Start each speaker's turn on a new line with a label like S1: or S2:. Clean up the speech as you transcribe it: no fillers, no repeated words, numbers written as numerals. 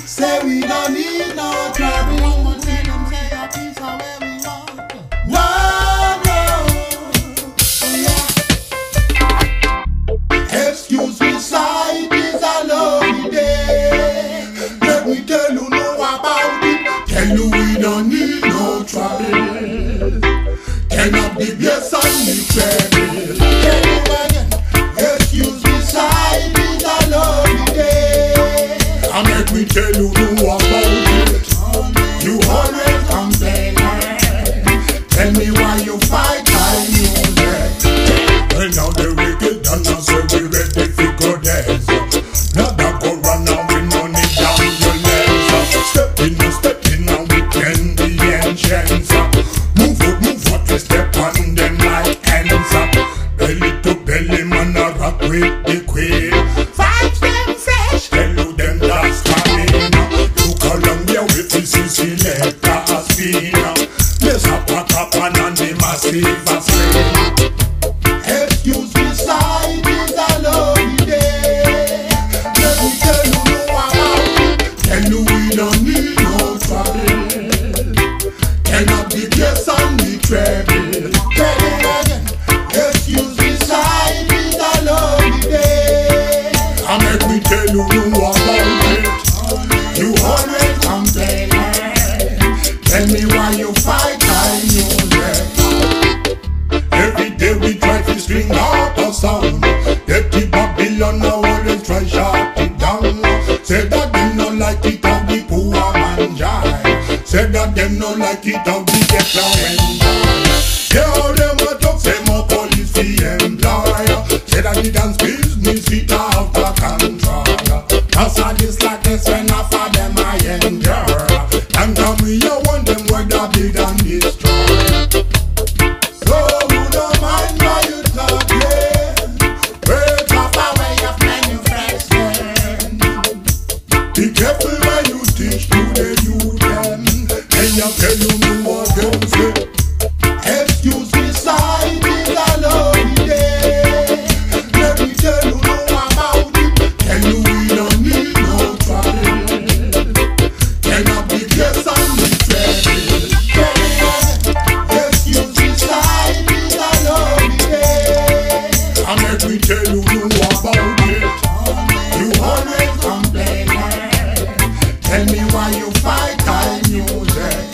S1: Say we don't need no trouble.
S2: I'ma tell them say a piece of where we want.
S1: No, no. Excuse me, side is a lovely day. Let me tell you know about it. Tell you we don't need no trouble. Turn up the bass and the treble. Tell you again. Excuse me, side is a lovely day. And let me tell you know about it. You always complain. Tell me why you fight my music. And now the wicked done us so we ready for good days. Now that go run now with money down your legs. Step in now we can be ancients. Move out, we step on them like ants. Belly to belly man a rock with the queen.
S2: Vibes them fresh.
S1: Tell you them that's coming. To Colombia with the selector spin. Yes, a pack up and the massive screen. Excuse me, side is a lovely day. Let me tell you know about it. Tell you we don't need no trouble. Turn up the bass and the treble. Tell you again. Excuse me, side is a lovely day. And let me tell you know about it. You always complain. Tell me why you fight my music. Every day we try to string out a sound. Dirty Babylon now always try shut it down. Say that them no like it how the poor man jive. Say that them no like it how the get down and die. Yeah, all them a talk say more police the employer. Say that the dance business it out of control. Cause I dislike this when half of them I endure. And tell me you want them where the bleed and destroy. So who don't mind why you talking? Wait off
S2: Way of manufacturing.
S1: be careful when you teach to the youth them. And you tell you know what them say. Excuse me, side is a lovely day. Let me tell you know about it. Tell you we don't need no trouble. Turn up the bass and the treble. Excuse me, side is a lovely day. And let me tell you know about it. You always complain. Tell me why you fight my music.